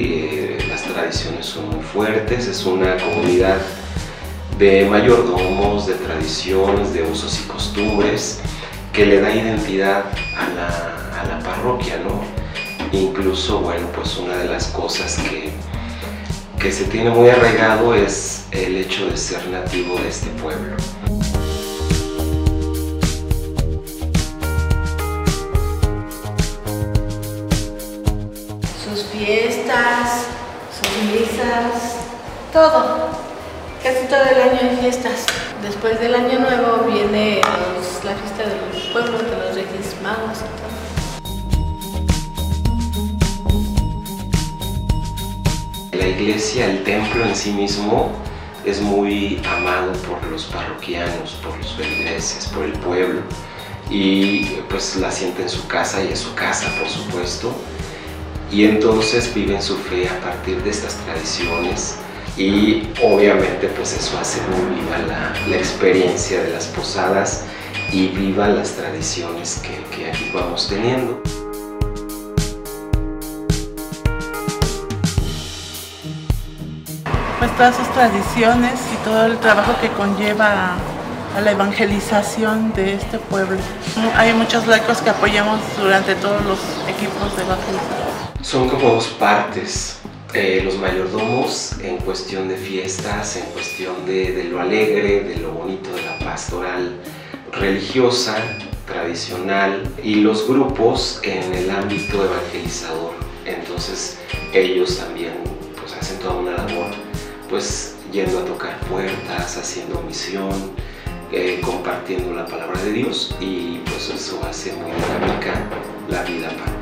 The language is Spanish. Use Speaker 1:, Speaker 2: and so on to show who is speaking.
Speaker 1: las tradiciones son muy fuertes, es una comunidad de mayordomos, de tradiciones, de usos y costumbres que le da identidad a la parroquia, ¿no? Incluso, bueno, pues una de las cosas que se tiene muy arraigado es el hecho de ser nativo de este pueblo.
Speaker 2: Sus fiestas, sus misas, todo. Casi todo el año hay fiestas. Después del Año Nuevo viene la fiesta de los pueblos, de los Reyes Magos y todo.
Speaker 1: La iglesia, el templo en sí mismo, es muy amado por los parroquianos, por los feligreses, por el pueblo, y pues la siente en su casa y es su casa, por supuesto, y entonces viven su fe a partir de estas tradiciones y obviamente pues eso hace muy viva la experiencia de las posadas y viva las tradiciones que aquí vamos teniendo.
Speaker 3: Pues todas sus tradiciones y todo el trabajo que conlleva a la evangelización de este pueblo. Hay muchos laicos que apoyamos durante todos los equipos de evangelización.
Speaker 1: Son como dos partes. Los mayordomos en cuestión de fiestas, en cuestión de lo alegre, de lo bonito de la pastoral religiosa, tradicional, y los grupos en el ámbito evangelizador. Entonces ellos también pues hacen toda una labor, pues yendo a tocar puertas, haciendo misión, compartiendo la palabra de Dios, y pues eso hace muy dinámica la vida para